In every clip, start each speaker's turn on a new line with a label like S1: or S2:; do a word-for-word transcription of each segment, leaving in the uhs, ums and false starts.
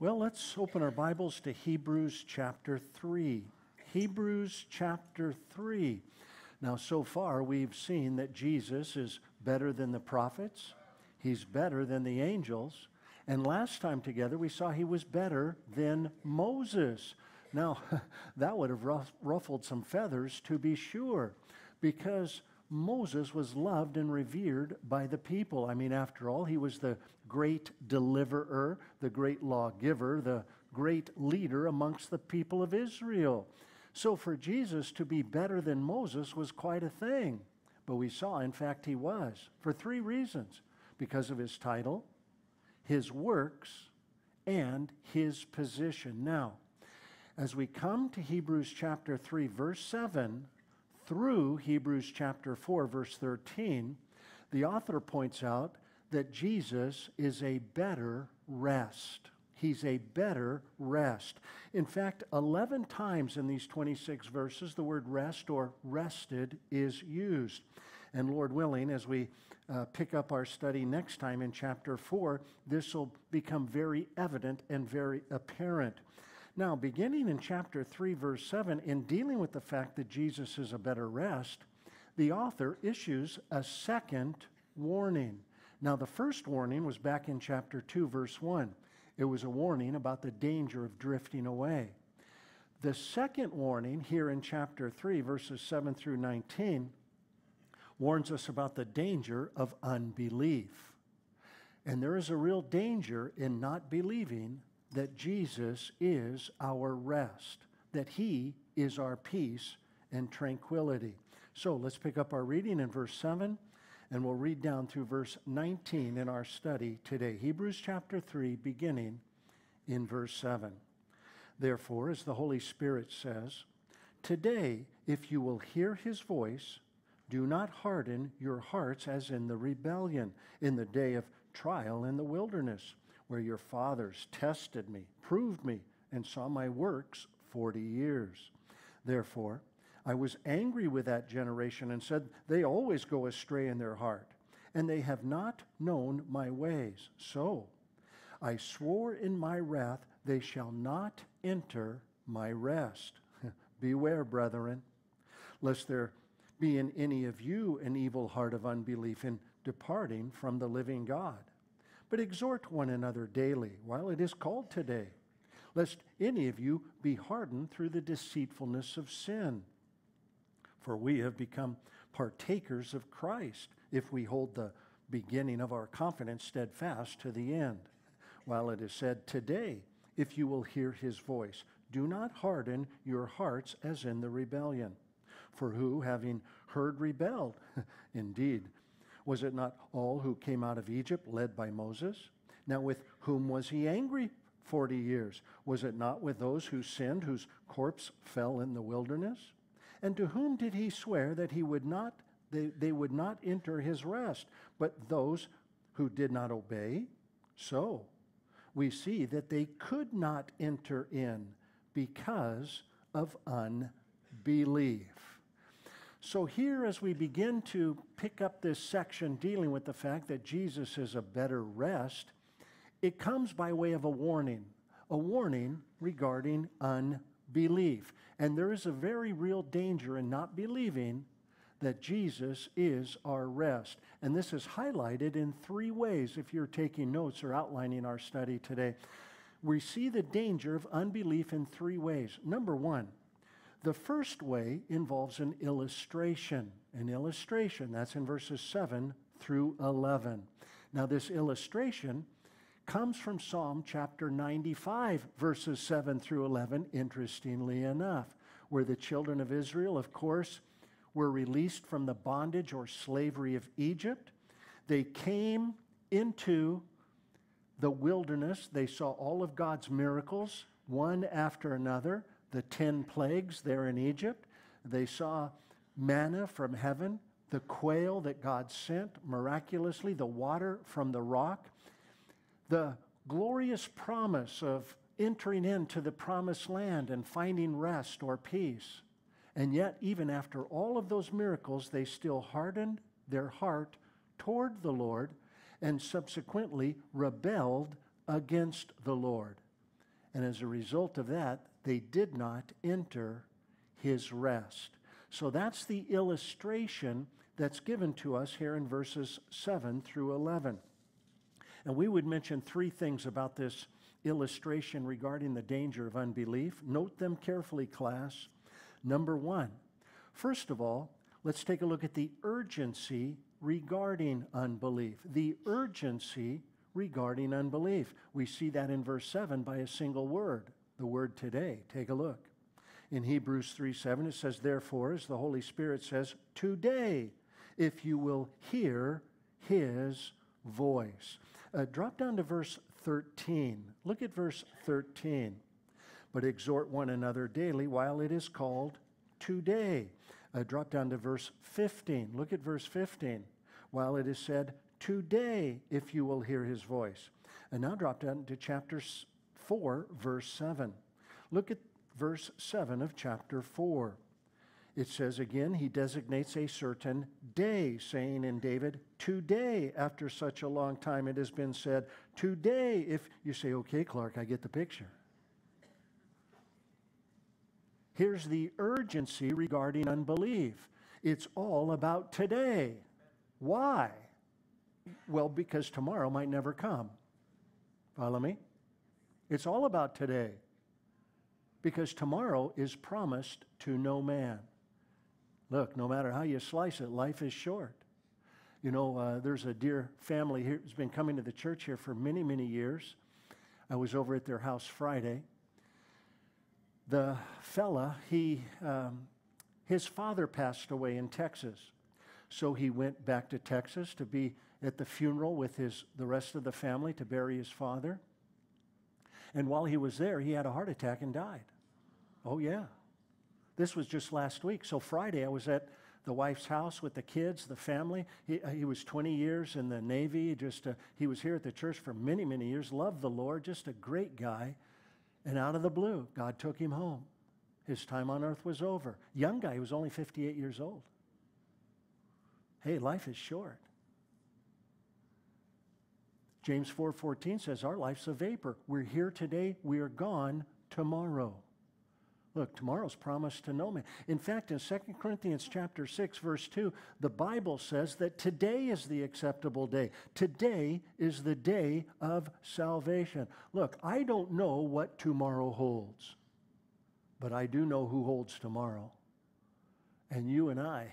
S1: Well, let's open our Bibles to Hebrews chapter three. Hebrews chapter three. Now, so far, we've seen that Jesus is better than the prophets. He's better than the angels. And last time together, we saw he was better than Moses. Now, that would have ruffled some feathers, to be sure, because Moses was loved and revered by the people. I mean, after all, he was the great deliverer, the great lawgiver, the great leader amongst the people of Israel. So for Jesus to be better than Moses was quite a thing. But we saw, in fact, he was, for three reasons: because of his title, his works, and his position. Now, as we come to Hebrews chapter three, verse seven, through Hebrews chapter four, verse thirteen, the author points out that Jesus is a better rest. He's a better rest. In fact, eleven times in these twenty-six verses, the word rest or rested is used. And Lord willing, as we uh, pick up our study next time in chapter four, this will become very evident and very apparent. Now, beginning in chapter three, verse seven, in dealing with the fact that Jesus is a better rest, the author issues a second warning. Now, the first warning was back in chapter two, verse one. It was a warning about the danger of drifting away. The second warning here in chapter three, verses seven through nineteen, warns us about the danger of unbelief. And there is a real danger in not believing that Jesus is our rest, that he is our peace and tranquility. So let's pick up our reading in verse seven, and we'll read down through verse nineteen in our study today. Hebrews chapter three, beginning in verse seven. Therefore, as the Holy Spirit says, today, if you will hear his voice, do not harden your hearts as in the rebellion, in the day of trial in the wilderness, where your fathers tested me, proved me, and saw my works forty years. Therefore, I was angry with that generation and said, they always go astray in their heart, and they have not known my ways. So I swore in my wrath, they shall not enter my rest. Beware, brethren, lest there be in any of you an evil heart of unbelief in departing from the living God. But exhort one another daily, while it is called today, lest any of you be hardened through the deceitfulness of sin. For we have become partakers of Christ, if we hold the beginning of our confidence steadfast to the end. While it is said, today, if you will hear his voice, do not harden your hearts as in the rebellion. For who, having heard, rebelled? Indeed, was it not all who came out of Egypt led by Moses? Now with whom was he angry forty years? Was it not with those who sinned, whose corpse fell in the wilderness? And to whom did he swear that he would not, they, they would not enter his rest, but those who did not obey? So we see that they could not enter in because of unbelief. So here, as we begin to pick up this section dealing with the fact that Jesus is a better rest, it comes by way of a warning, a warning regarding unbelief. And there is a very real danger in not believing that Jesus is our rest. And this is highlighted in three ways if you're taking notes or outlining our study today. We see the danger of unbelief in three ways. Number one, the first way involves an illustration. An illustration, that's in verses seven through eleven. Now, this illustration comes from Psalm chapter ninety-five, verses seven through eleven, interestingly enough, where the children of Israel, of course, were released from the bondage or slavery of Egypt. They came into the wilderness. They saw all of God's miracles, one after another. The ten plagues there in Egypt. They saw manna from heaven, the quail that God sent miraculously, the water from the rock, the glorious promise of entering into the promised land and finding rest or peace. And yet, even after all of those miracles, they still hardened their heart toward the Lord and subsequently rebelled against the Lord. And as a result of that, they did not enter his rest. So that's the illustration that's given to us here in verses seven through eleven. And we would mention three things about this illustration regarding the danger of unbelief. Note them carefully, class. Number one, first of all, let's take a look at the urgency regarding unbelief. The urgency regarding unbelief. We see that in verse seven by a single word, the word today. Take a look. In Hebrews three seven, it says, therefore, as the Holy Spirit says, today, if you will hear his voice. Uh, drop down to verse thirteen. Look at verse thirteen. But exhort one another daily while it is called today. Uh, drop down to verse fifteen. Look at verse fifteen. While it is said, today, if you will hear his voice. And now drop down to chapter four, verse seven. Look at verse seven of chapter four. It says again, he designates a certain day, saying in David, today, after such a long time it has been said, today, if you say, okay, Clark, I get the picture. Here's the urgency regarding unbelief. It's all about today. Why? Well, because tomorrow might never come. Follow me? It's all about today. Because tomorrow is promised to no man. Look, no matter how you slice it, life is short. You know, uh, there's a dear family here who's been coming to the church here for many, many years. I was over at their house Friday. The fella, he, um, his father passed away in Texas. So he went back to Texas to be at the funeral with his, the rest of the family to bury his father. And while he was there, he had a heart attack and died. Oh, yeah. This was just last week. So Friday, I was at the wife's house with the kids, the family. He, he was twenty years in the Navy. Just uh, he was here at the church for many, many years. Loved the Lord. Just a great guy. And out of the blue, God took him home. His time on earth was over. Young guy, he was only fifty-eight years old. Hey, life is short. James four fourteen says, our life's a vapor. We're here today, we are gone tomorrow. Look, tomorrow's promised to no man. In fact, in Second Corinthians chapter six, verse two, the Bible says that today is the acceptable day. Today is the day of salvation. Look, I don't know what tomorrow holds, but I do know who holds tomorrow. And you and I,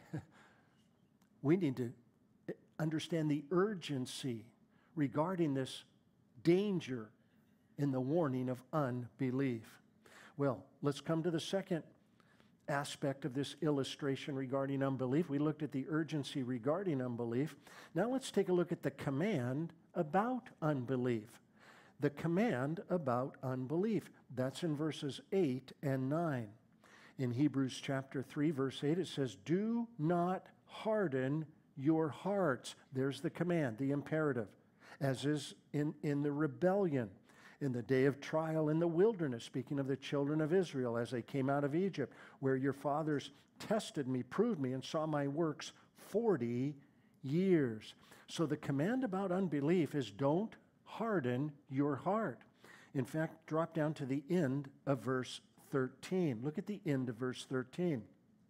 S1: we need to understand the urgency regarding this danger in the warning of unbelief. Well, let's come to the second aspect of this illustration regarding unbelief. We looked at the urgency regarding unbelief. Now let's take a look at the command about unbelief. The command about unbelief. That's in verses eight and nine. In Hebrews chapter three, verse eight, it says, do not harden your hearts. There's the command, the imperative, as is in, in the rebellion. In the day of trial in the wilderness, speaking of the children of Israel as they came out of Egypt, where your fathers tested me, proved me, and saw my works forty years. So the command about unbelief is don't harden your heart. In fact, drop down to the end of verse thirteen. Look at the end of verse thirteen.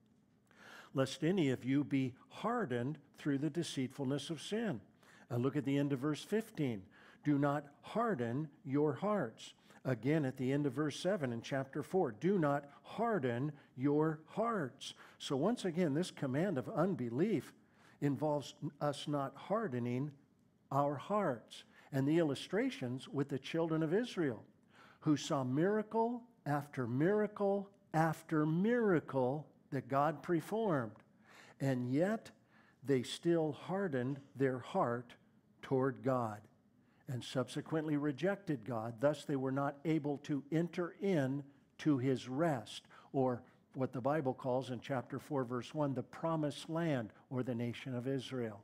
S1: Lest any of you be hardened through the deceitfulness of sin. Uh, look at the end of verse fifteen. Do not harden your hearts. Again, at the end of verse seven in chapter four, do not harden your hearts. So once again, this command of unbelief involves us not hardening our hearts. And the illustrations with the children of Israel, who saw miracle after miracle after miracle that God performed, and yet they still hardened their heart toward God, and subsequently rejected God. Thus, they were not able to enter in to his rest, or what the Bible calls in chapter four, verse one, the promised land, or the nation of Israel.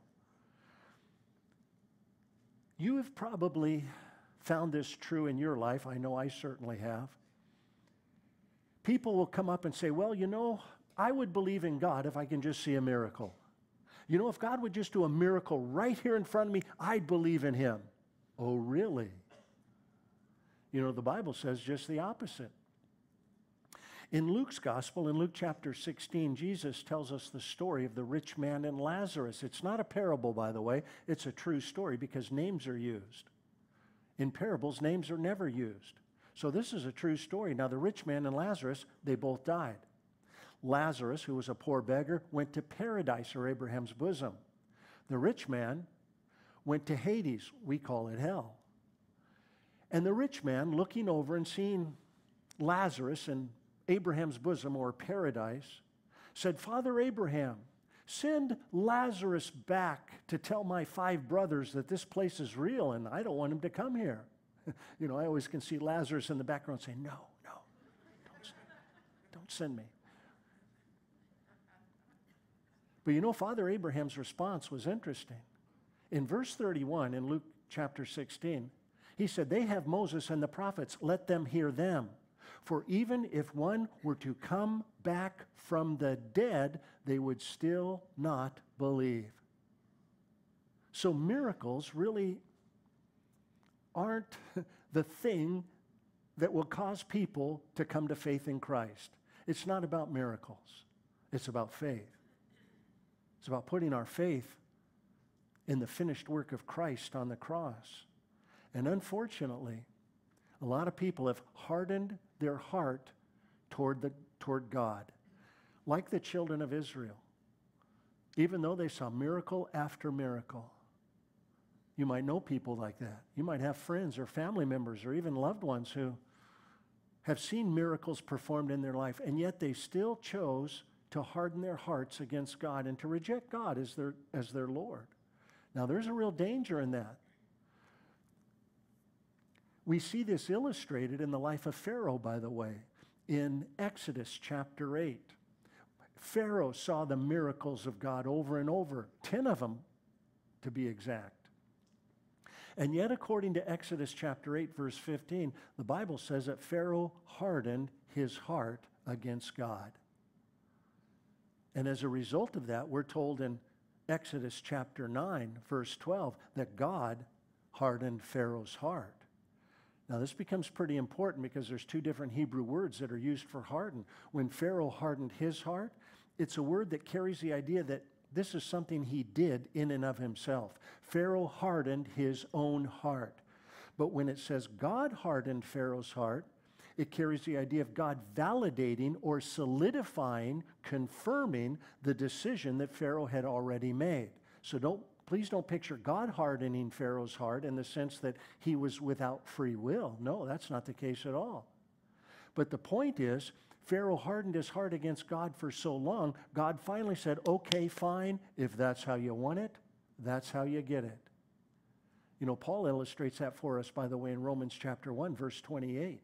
S1: You have probably found this true in your life. I know I certainly have. People will come up and say, well, you know, I would believe in God if I can just see a miracle. You know, if God would just do a miracle right here in front of me, I'd believe in him. Oh, really? You know, the Bible says just the opposite. In Luke's gospel, in Luke chapter sixteen, Jesus tells us the story of the rich man and Lazarus. It's not a parable, by the way. It's a true story because names are used. In parables, names are never used. So this is a true story. Now, the rich man and Lazarus, they both died. Lazarus, who was a poor beggar, went to paradise, or Abraham's bosom. The rich man went to Hades. We call it hell. And the rich man, looking over and seeing Lazarus in Abraham's bosom, or paradise, said, Father Abraham, send Lazarus back to tell my five brothers that this place is real and I don't want him to come here. You know, I always can see Lazarus in the background saying, no, no, don't, don't send me. But you know, Father Abraham's response was interesting. In verse thirty-one in Luke chapter sixteen, he said, they have Moses and the prophets, let them hear them. For even if one were to come back from the dead, they would still not believe. So miracles really aren't the thing that will cause people to come to faith in Christ. It's not about miracles. It's about faith. It's about putting our faith in the finished work of Christ on the cross. And unfortunately, a lot of people have hardened their heart toward, the, toward God, like the children of Israel. Even though they saw miracle after miracle. You might know people like that. You might have friends or family members or even loved ones who have seen miracles performed in their life, and yet they still chose to harden their hearts against God and to reject God as their, as their Lord. Now, there's a real danger in that. We see this illustrated in the life of Pharaoh, by the way, in Exodus chapter eight. Pharaoh saw the miracles of God over and over, ten of them to be exact. And yet, according to Exodus chapter eight, verse fifteen, the Bible says that Pharaoh hardened his heart against God. And as a result of that, we're told in Exodus chapter nine, verse twelve, that God hardened Pharaoh's heart. Now, this becomes pretty important because there's two different Hebrew words that are used for harden. When Pharaoh hardened his heart, it's a word that carries the idea that this is something he did in and of himself. Pharaoh hardened his own heart. But when it says God hardened Pharaoh's heart, it carries the idea of God validating or solidifying, confirming the decision that Pharaoh had already made. So don't Please don't picture God hardening Pharaoh's heart in the sense that he was without free will. No, that's not the case at all. But the point is, Pharaoh hardened his heart against God for so long, God finally said, okay, fine, if that's how you want it, that's how you get it. You know, Paul illustrates that for us, by the way, in Romans chapter one, verse twenty-eight.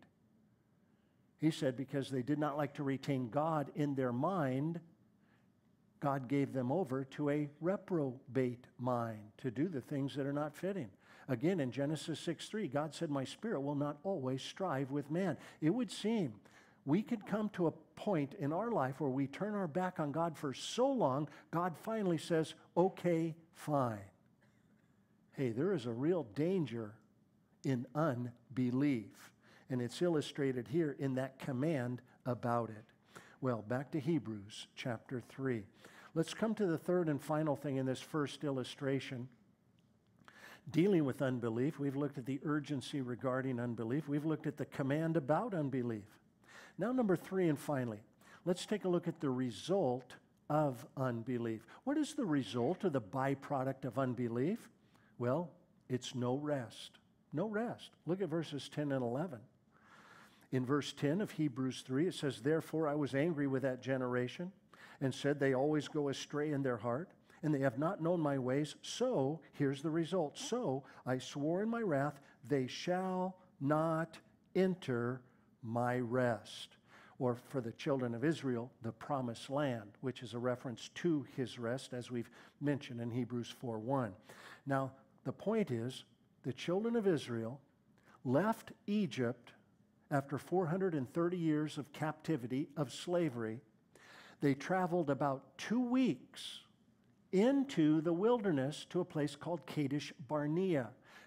S1: He said, because they did not like to retain God in their mind, God gave them over to a reprobate mind to do the things that are not fitting. Again, in Genesis six three, God said, my spirit will not always strive with man. It would seem we could come to a point in our life where we turn our back on God for so long, God finally says, okay, fine. Hey, there is a real danger in unbelief. And it's illustrated here in that command about it. Well, back to Hebrews chapter three. Let's come to the third and final thing in this first illustration. Dealing with unbelief, we've looked at the urgency regarding unbelief. We've looked at the command about unbelief. Now, number three and finally, let's take a look at the result of unbelief. What is the result or the byproduct of unbelief? Well, it's no rest. No rest. Look at verses ten and eleven. In verse ten of Hebrews three, it says, therefore I was angry with that generation and said, they always go astray in their heart, and they have not known my ways. So, here's the result. So, I swore in my wrath, they shall not enter my rest. Or for the children of Israel, the promised land, which is a reference to his rest, as we've mentioned in Hebrews four one. Now, the point is, the children of Israel left Egypt after four hundred thirty years of captivity, of slavery. They traveled about two weeks into the wilderness to a place called Kadesh Barnea.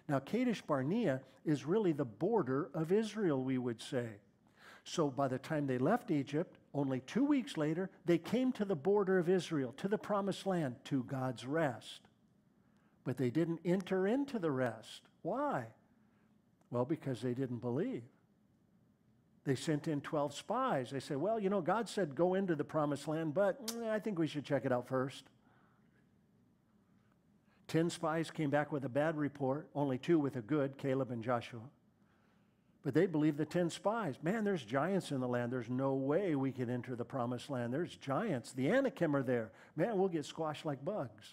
S1: Now, Kadesh Barnea is really the border of Israel, we would say. So by the time they left Egypt, only two weeks later, they came to the border of Israel, to the promised land, to God's rest. But they didn't enter into the rest. Why? Well, because they didn't believe. They sent in twelve spies. They said, well, you know, God said go into the promised land, but eh, I think we should check it out first. Ten spies came back with a bad report, only two with a good, Caleb and Joshua. But they believed the ten spies. Man, there's giants in the land. There's no way we can enter the promised land. There's giants. The Anakim are there. Man, we'll get squashed like bugs.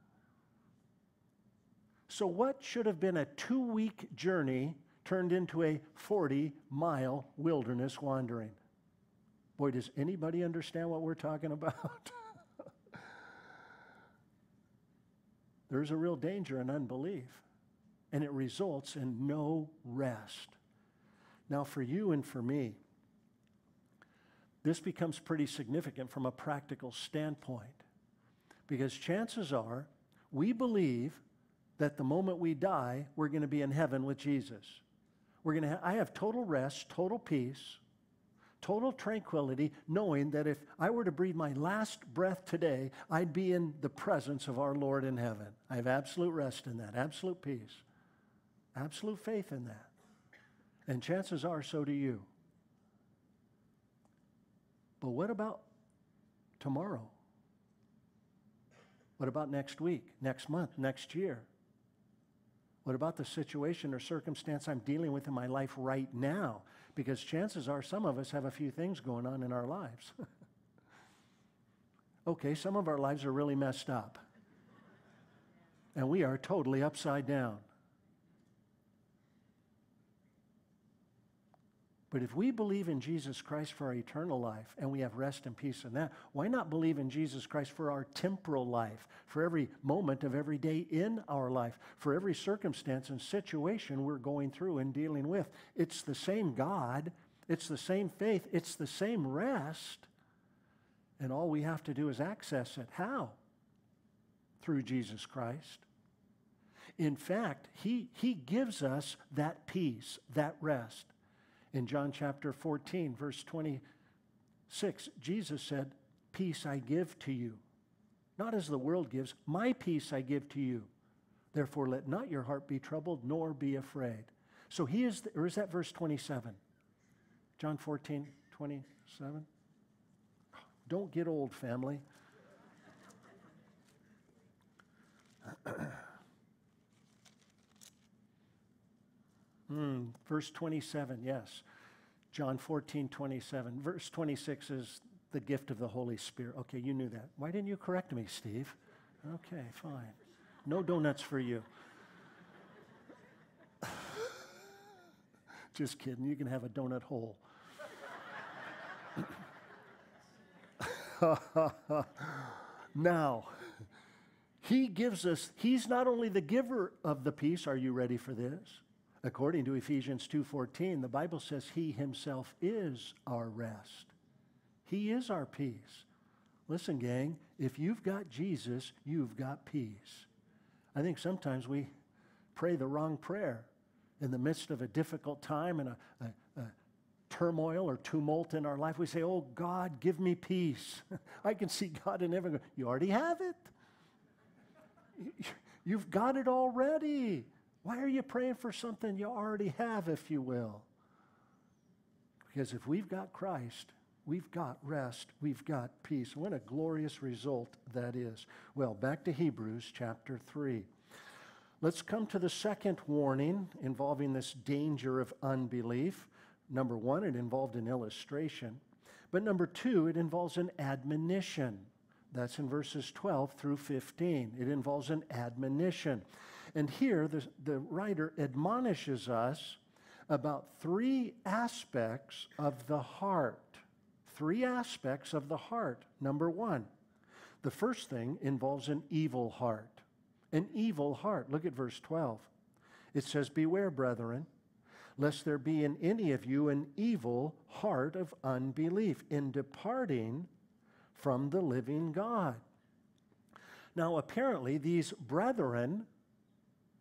S1: So what should have been a two-week journey turned into a forty-mile wilderness wandering? Boy, does anybody understand what we're talking about? There's a real danger in unbelief, and it results in no rest. Now, for you and for me, this becomes pretty significant from a practical standpoint, because chances are we believe that the moment we die, we're going to be in heaven with Jesus. We're going to ha- I have total rest, total peace, total tranquility, knowing that if I were to breathe my last breath today, I'd be in the presence of our Lord in heaven. I have absolute rest in that, absolute peace, absolute faith in that. And chances are, so do you. But what about tomorrow? What about next week, next month, next year? What about the situation or circumstance I'm dealing with in my life right now? Because chances are some of us have a few things going on in our lives. Okay, some of our lives are really messed up. And we are totally upside down. But if we believe in Jesus Christ for our eternal life and we have rest and peace in that, why not believe in Jesus Christ for our temporal life, for every moment of every day in our life, for every circumstance and situation we're going through and dealing with? It's the same God, it's the same faith, it's the same rest, and all we have to do is access it. How? Through Jesus Christ. In fact, he, he gives us that peace, that rest. In John chapter fourteen, verse twenty-six, Jesus said, peace I give to you. Not as the world gives, my peace I give to you. Therefore, let not your heart be troubled, nor be afraid. So he is, the, or is that verse twenty-seven? John fourteen, twenty-seven? Don't get old, family. Mm, verse twenty-seven, yes. John fourteen, twenty-seven. Verse twenty-six is the gift of the Holy Spirit. Okay, you knew that. Why didn't you correct me, Steve? Okay, fine. No donuts for you. Just kidding. You can have a donut hole. Now, he gives us, he's not only the giver of the peace. Are you ready for this? According to Ephesians two fourteen, the Bible says he himself is our rest. He is our peace. Listen, gang, if you've got Jesus, you've got peace. I think sometimes we pray the wrong prayer in the midst of a difficult time and a, a, a turmoil or tumult in our life. We say, oh, God, give me peace. I can see God in everything. You already have it. You've got it already. Why are you praying for something you already have, if you will? Because if we've got Christ, we've got rest, we've got peace. What a glorious result that is. Well, back to Hebrews chapter three. Let's come to the second warning involving this danger of unbelief. Number one, it involved an illustration. But number two, it involves an admonition. That's in verses twelve through fifteen. It involves an admonition. And here, the, the writer admonishes us about three aspects of the heart. Three aspects of the heart. Number one, the first thing involves an evil heart. An evil heart. Look at verse twelve. It says, beware, brethren, lest there be in any of you an evil heart of unbelief in departing from the living God. Now, apparently, these brethren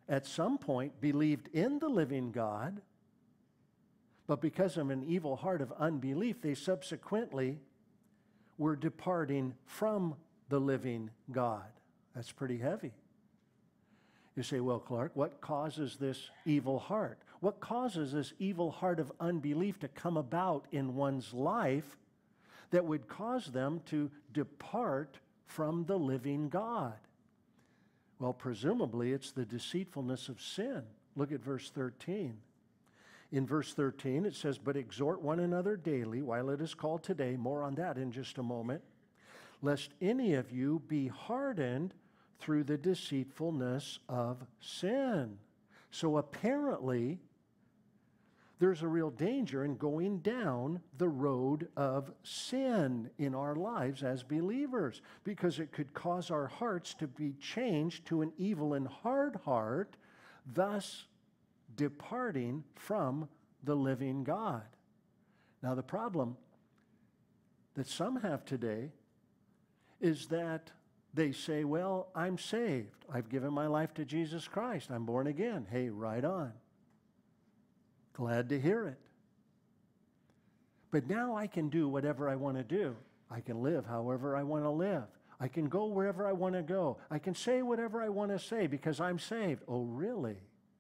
S1: at some point believed in the living God, but because of an evil heart of unbelief, they subsequently were departing from the living God. That's pretty heavy. You say, well, Clark, what causes this evil heart? What causes this evil heart of unbelief to come about in one's life that would cause them to depart from the living God? Well, presumably it's the deceitfulness of sin. Look at verse thirteen. In verse thirteen, it says, but exhort one another daily while it is called today. More on that in just a moment. Lest any of you be hardened through the deceitfulness of sin. So apparently, there's a real danger in going down the road of sin in our lives as believers, because it could cause our hearts to be changed to an evil and hard heart, thus departing from the living God. Now, the problem that some have today is that they say, well, I'm saved. I've given my life to Jesus Christ. I'm born again. Hey, right on. Glad to hear it. But now I can do whatever I want to do. I can live however I want to live. I can go wherever I want to go. I can say whatever I want to say because I'm saved. Oh, really?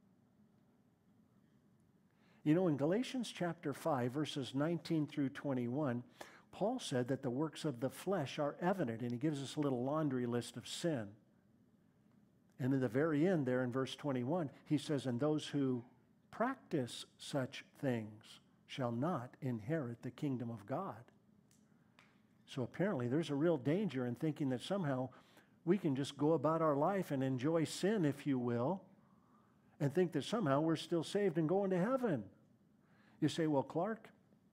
S1: You know, in Galatians chapter five, verses nineteen through twenty-one, Paul said that the works of the flesh are evident, and he gives us a little laundry list of sin. And in the very end there in verse twenty-one, he says, and those who practice such things shall not inherit the kingdom of God. So apparently there's a real danger in thinking that somehow we can just go about our life and enjoy sin, if you will, and think that somehow we're still saved and going to heaven. You say, well, Clark,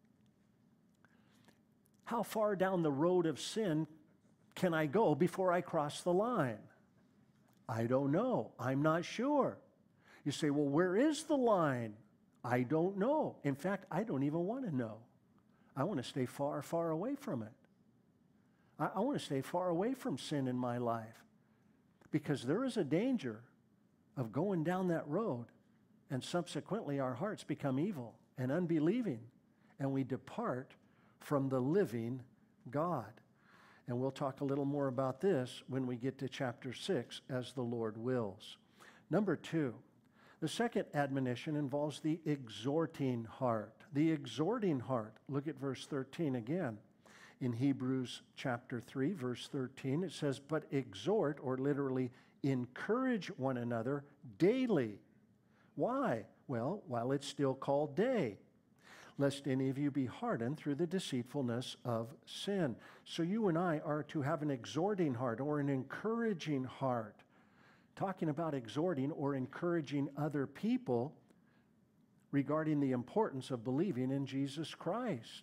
S1: how far down the road of sin can I go before I cross the line? I don't know. I'm not sure. You say, well, where is the line? I don't know. In fact, I don't even want to know. I want to stay far, far away from it. I, I want to stay far away from sin in my life, because there is a danger of going down that road and subsequently our hearts become evil and unbelieving, and we depart from the living God. And we'll talk a little more about this when we get to chapter six, as the Lord wills. Number two, the second admonition involves the exhorting heart. The exhorting heart. Look at verse thirteen again. In Hebrews chapter three, verse thirteen, it says, but exhort, or literally encourage one another daily. Why? Well, while it's still called day, lest any of you be hardened through the deceitfulness of sin. So you and I are to have an exhorting heart, or an encouraging heart. Talking about exhorting or encouraging other people regarding the importance of believing in Jesus Christ.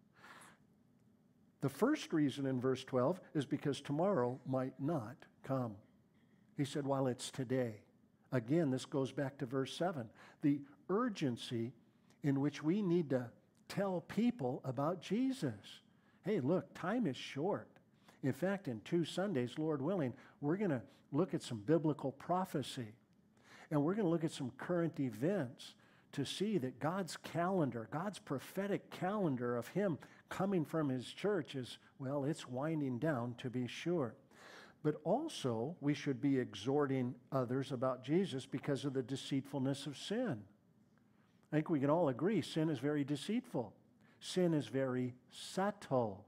S1: The first reason in verse twelve is because tomorrow might not come. He said, while it's today. Again, this goes back to verse seven. The urgency in which we need to tell people about Jesus. Hey, look, time is short. In fact, in two Sundays, Lord willing, we're going to look at some biblical prophecy. And we're going to look at some current events to see that God's calendar, God's prophetic calendar of Him coming from His church is, well, it's winding down, to be sure. But also, we should be exhorting others about Jesus because of the deceitfulness of sin. I think we can all agree sin is very deceitful. Sin is very subtle.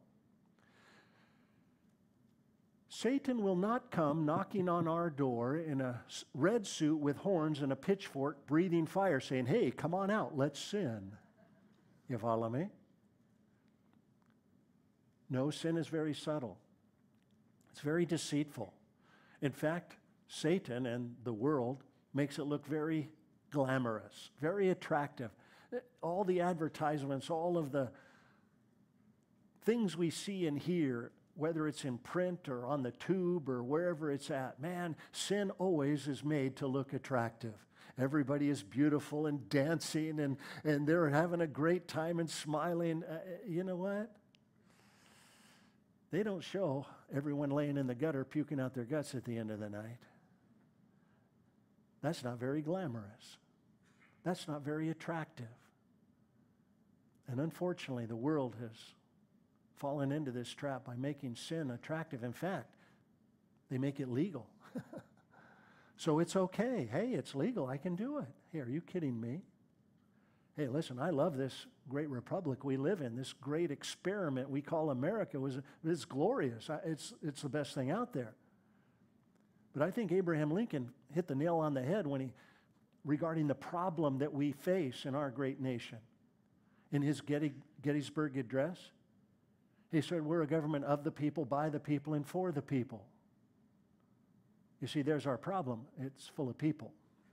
S1: Satan will not come knocking on our door in a red suit with horns and a pitchfork, breathing fire, saying, hey, come on out, let's sin. You follow me? No, sin is very subtle. It's very deceitful. In fact, Satan and the world makes it look very glamorous, very attractive. All the advertisements, all of the things we see and hear, whether it's in print or on the tube or wherever it's at, man, sin always is made to look attractive. Everybody is beautiful and dancing, and, and they're having a great time and smiling. Uh, you know what? They don't show everyone laying in the gutter puking out their guts at the end of the night. That's not very glamorous. That's not very attractive. And unfortunately, the world has fallen into this trap by making sin attractive. In fact, they make it legal. So it's okay. Hey, it's legal. I can do it. Hey, are you kidding me? Hey, listen, I love this great republic we live in. This great experiment we call America was it's glorious. It's, it's the best thing out there. But I think Abraham Lincoln hit the nail on the head when he, regarding the problem that we face in our great nation. In his Gettysburg Address, he said, we're a government of the people, by the people, and for the people. You see, there's our problem. It's full of people.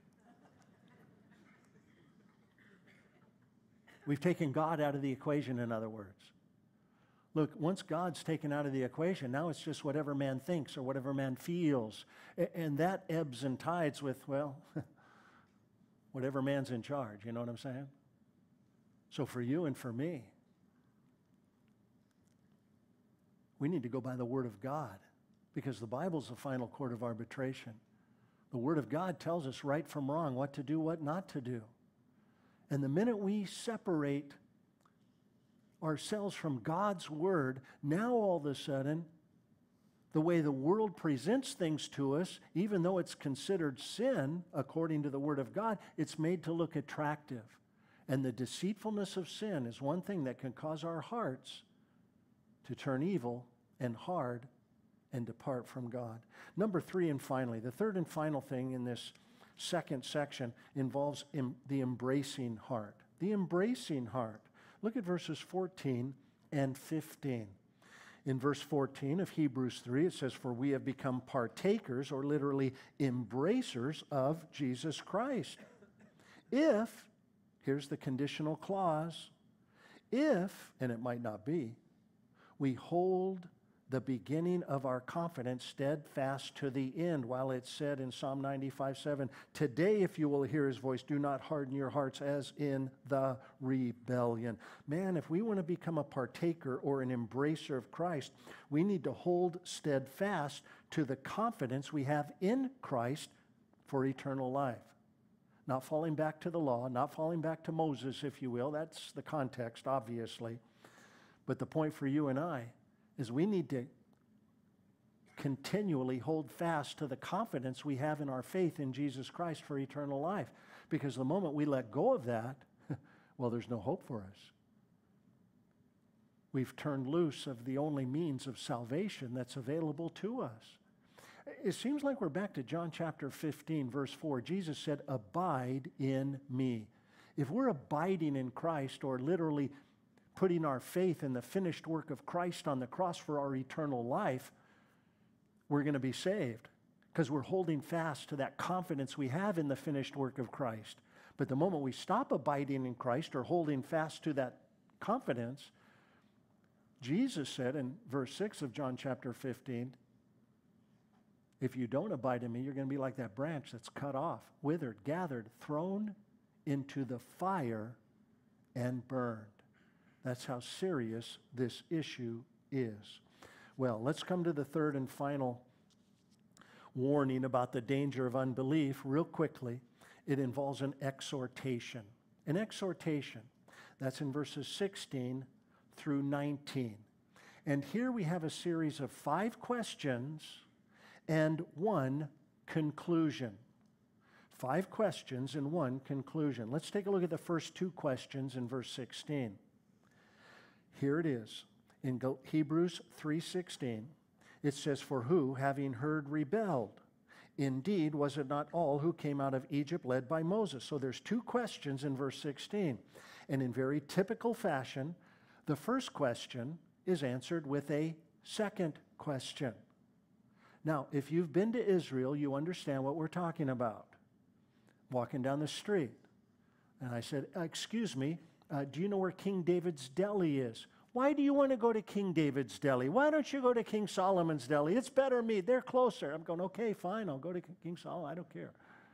S1: We've taken God out of the equation, in other words. Look, once God's taken out of the equation, now it's just whatever man thinks or whatever man feels. And that ebbs and tides with, well, whatever man's in charge. You know what I'm saying? So for you and for me, we need to go by the Word of God, because the Bible's the final court of arbitration. The Word of God tells us right from wrong, what to do, what not to do. And the minute we separate ourselves from God's Word, now all of a sudden, the way the world presents things to us, even though it's considered sin, according to the Word of God, it's made to look attractive. And the deceitfulness of sin is one thing that can cause our hearts to turn evil and hard and depart from God. Number three, and finally, the third and final thing in this second section involves em- the embracing heart. The embracing heart. Look at verses fourteen and fifteen. In verse fourteen of Hebrews three, it says, for we have become partakers, or literally embracers of Jesus Christ. If, here's the conditional clause, if, and it might not be, we hold the beginning of our confidence steadfast to the end, while it said in Psalm ninety-five seven, today if you will hear his voice, do not harden your hearts as in the rebellion. Man, if we want to become a partaker or an embracer of Christ, we need to hold steadfast to the confidence we have in Christ for eternal life. Not falling back to the law, not falling back to Moses, if you will. That's the context, obviously. But the point for you and I is we need to continually hold fast to the confidence we have in our faith in Jesus Christ for eternal life. Because the moment we let go of that, well, there's no hope for us. We've turned loose of the only means of salvation that's available to us. It seems like we're back to John chapter fifteen, verse four. Jesus said, abide in me. If we're abiding in Christ, or literally putting our faith in the finished work of Christ on the cross for our eternal life, we're going to be saved, because we're holding fast to that confidence we have in the finished work of Christ. But the moment we stop abiding in Christ or holding fast to that confidence, Jesus said in verse six of John chapter fifteen, if you don't abide in me, you're going to be like that branch that's cut off, withered, gathered, thrown into the fire and burned. That's how serious this issue is. Well, let's come to the third and final warning about the danger of unbelief real quickly. It involves an exhortation. An exhortation. That's in verses sixteen through nineteen. And here we have a series of five questions and one conclusion. Five questions and one conclusion. Let's take a look at the first two questions in verse sixteen. Here it is. In Hebrews three sixteen, it says, for who, having heard, rebelled? Indeed, was it not all who came out of Egypt led by Moses? So there's two questions in verse sixteen. And in very typical fashion, the first question is answered with a second question. Now, if you've been to Israel, you understand what we're talking about. Walking down the street. And I said, excuse me, Uh, do you know where King David's deli is? Why do you want to go to King David's deli? Why don't you go to King Solomon's deli? It's better meat. They're closer. I'm going, okay, fine. I'll go to King Solomon. I don't care.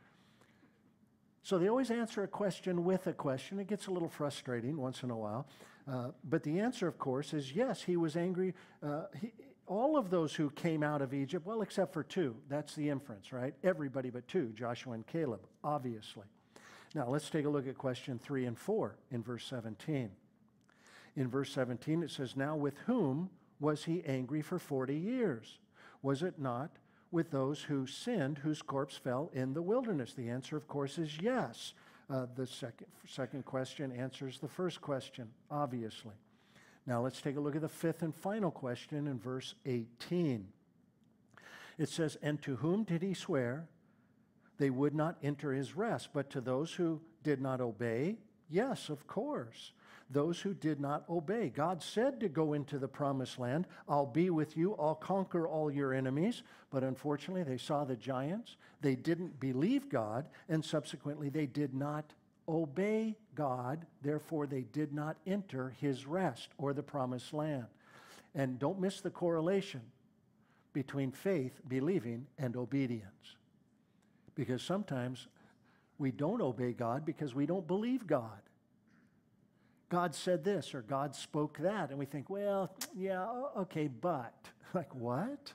S1: So they always answer a question with a question. It gets a little frustrating once in a while. Uh, but the answer, of course, is yes, he was angry. Uh, he, all of those who came out of Egypt, well, except for two. That's the inference, right? Everybody but two, Joshua and Caleb, obviously. Now, let's take a look at question three and four in verse seventeen. In verse seventeen, it says, now with whom was he angry for forty years? Was it not with those who sinned, whose corpse fell in the wilderness? The answer, of course, is yes. Uh, the second, second question answers the first question, obviously. Now let's take a look at the fifth and final question in verse eighteen. It says, and to whom did he swear they would not enter his rest, but to those who did not obey? Yes, of course. Those who did not obey. God said to go into the promised land. I'll be with you. I'll conquer all your enemies. But unfortunately, they saw the giants. They didn't believe God, and subsequently, they did not obey God. Therefore, they did not enter his rest or the promised land. And don't miss the correlation between faith, believing, and obedience. Because sometimes we don't obey God because we don't believe God. God said this or God spoke that, and we think, well, yeah, okay, but. Like, what?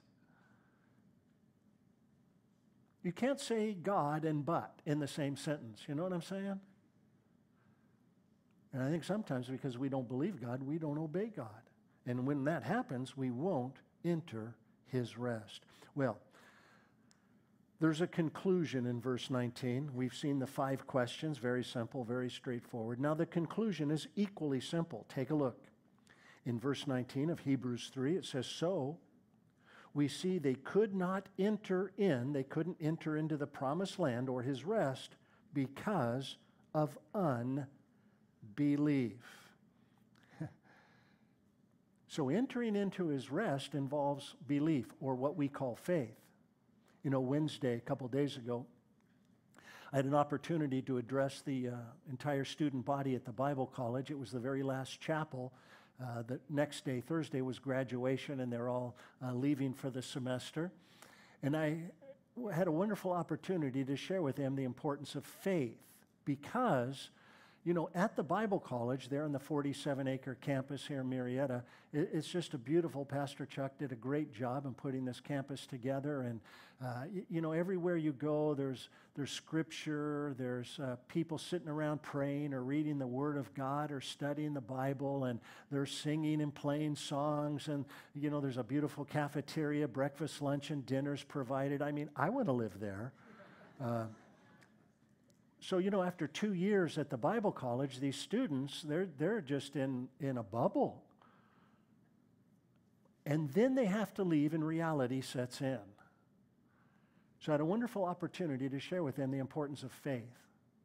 S1: You can't say God and but in the same sentence. You know what I'm saying? And I think sometimes because we don't believe God, we don't obey God. And when that happens, we won't enter his rest. Well, there's a conclusion in verse nineteen. We've seen the five questions, very simple, very straightforward. Now the conclusion is equally simple. Take a look. In verse nineteen of Hebrews three, it says, so we see they could not enter in, they couldn't enter into the promised land or his rest because of unbelief. So entering into his rest involves belief, or what we call faith. You know, Wednesday, a couple days ago, I had an opportunity to address the uh, entire student body at the Bible College. It was the very last chapel. Uh, the next day, Thursday, was graduation, and they're all uh, leaving for the semester. And I had a wonderful opportunity to share with them the importance of faith because, you know, at the Bible College, there on the forty-seven acre campus here in Marietta, it, it's just a beautiful, Pastor Chuck did a great job in putting this campus together. And, uh, you, you know, everywhere you go, there's, there's scripture, there's uh, people sitting around praying or reading the Word of God or studying the Bible, and they're singing and playing songs. And, you know, there's a beautiful cafeteria, breakfast, lunch, and dinners provided. I mean, I want to live there. Uh, So, you know, after two years at the Bible College, these students, they're, they're just in, in a bubble. And then they have to leave and reality sets in. So I had a wonderful opportunity to share with them the importance of faith.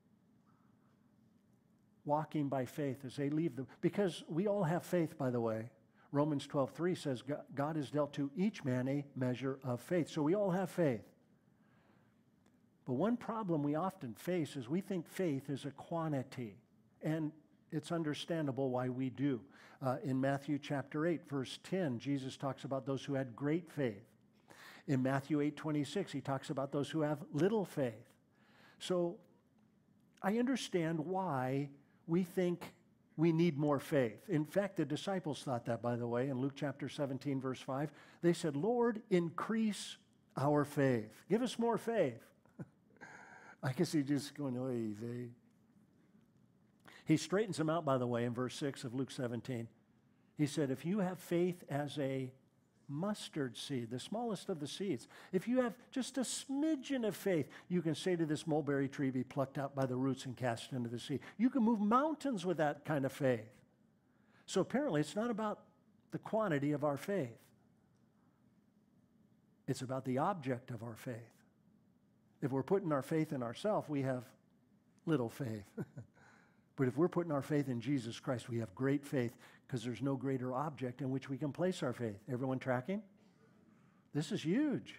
S1: Walking by faith as they leave them. Because we all have faith, by the way. Romans twelve three says God has dealt to each man a measure of faith. So we all have faith. But one problem we often face is we think faith is a quantity, and it's understandable why we do. Uh, in Matthew chapter eight, verse ten, Jesus talks about those who had great faith. In Matthew eight twenty-six, he talks about those who have little faith. So I understand why we think we need more faith. In fact, the disciples thought that, by the way, in Luke chapter seventeen, verse five. They said, Lord, increase our faith. Give us more faith. I guess he's just going, oy vey. He straightens them out, by the way, in verse six of Luke seventeen. He said, if you have faith as a mustard seed, the smallest of the seeds, if you have just a smidgen of faith, you can say to this mulberry tree, be plucked out by the roots and cast into the sea. You can move mountains with that kind of faith. So apparently it's not about the quantity of our faith. It's about the object of our faith. If we're putting our faith in ourselves, we have little faith. But if we're putting our faith in Jesus Christ, we have great faith because there's no greater object in which we can place our faith. Everyone tracking? This is huge.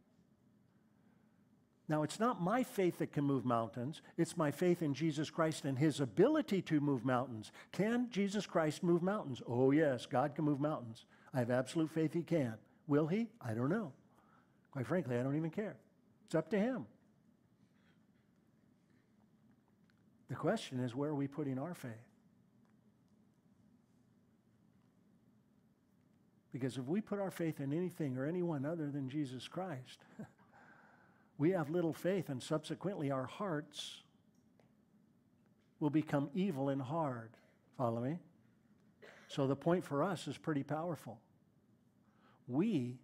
S1: Now, it's not my faith that can move mountains. It's my faith in Jesus Christ and his ability to move mountains. Can Jesus Christ move mountains? Oh, yes, God can move mountains. I have absolute faith he can. Will he? I don't know. Quite frankly, I don't even care. It's up to him. The question is, where are we putting our faith? Because if we put our faith in anything or anyone other than Jesus Christ, we have little faith, and subsequently our hearts will become evil and hard. Follow me? So the point for us is pretty powerful. We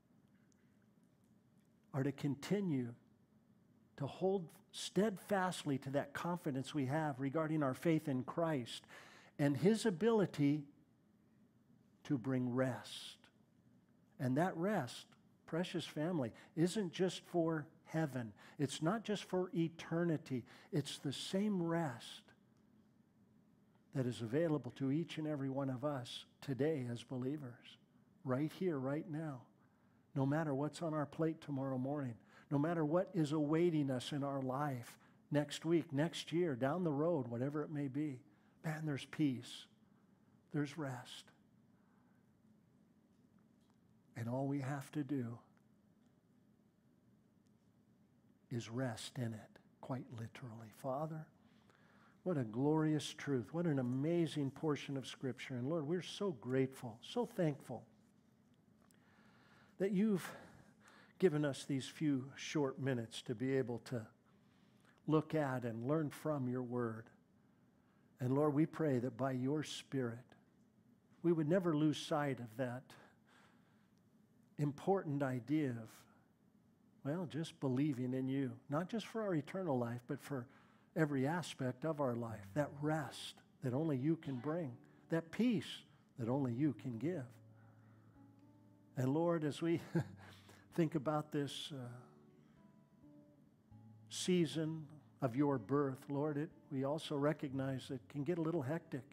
S1: are to continue to hold steadfastly to that confidence we have regarding our faith in Christ and His ability to bring rest. And that rest, precious family, isn't just for heaven. It's not just for eternity. It's the same rest that is available to each and every one of us today as believers, right here, right now. No matter what's on our plate tomorrow morning, no matter what is awaiting us in our life next week, next year, down the road, whatever it may be, man, there's peace, there's rest. And all we have to do is rest in it, quite literally. Father, what a glorious truth. What an amazing portion of Scripture. And Lord, we're so grateful, so thankful that you've given us these few short minutes to be able to look at and learn from your word. And Lord, we pray that by your Spirit, we would never lose sight of that important idea of, well, just believing in you, not just for our eternal life, but for every aspect of our life, that rest that only you can bring, that peace that only you can give. And Lord, as we think about this uh, season of your birth, Lord, it, we also recognize it can get a little hectic.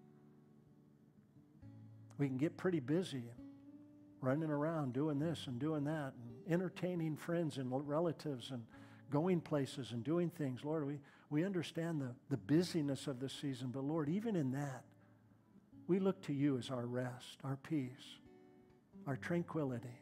S1: We can get pretty busy, running around doing this and doing that, and entertaining friends and relatives and going places and doing things. Lord, we, we understand the, the busyness of this season, but Lord, even in that, we look to you as our rest, our peace, our tranquility.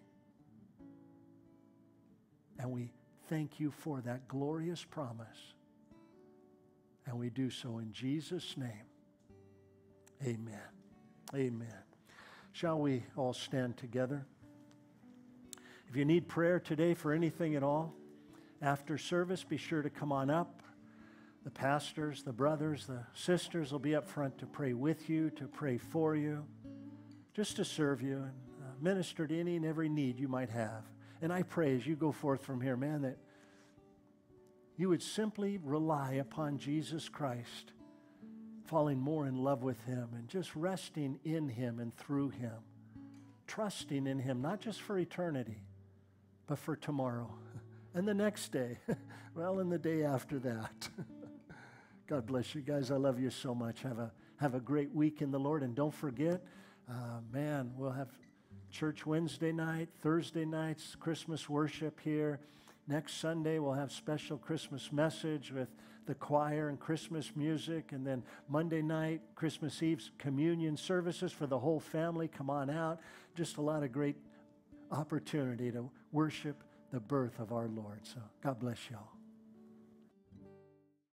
S1: And we thank you for that glorious promise. And we do so in Jesus' name. Amen. Amen. Shall we all stand together? If you need prayer today for anything at all, after service, be sure to come on up. The pastors, the brothers, the sisters will be up front to pray with you, to pray for you, just to serve you and uh, minister to any and every need you might have. And I pray as you go forth from here, man, that you would simply rely upon Jesus Christ, falling more in love with Him and just resting in Him and through Him, trusting in Him, not just for eternity, but for tomorrow and the next day, well, and the day after that. God bless you guys. I love you so much. Have a, have a great week in the Lord. And don't forget, uh, man, we'll have church Wednesday night, Thursday nights, Christmas worship here. Next Sunday, we'll have special Christmas message with the choir and Christmas music. And then Monday night, Christmas Eve's communion services for the whole family. Come on out. Just a lot of great opportunity to worship the birth of our Lord. So God bless you all.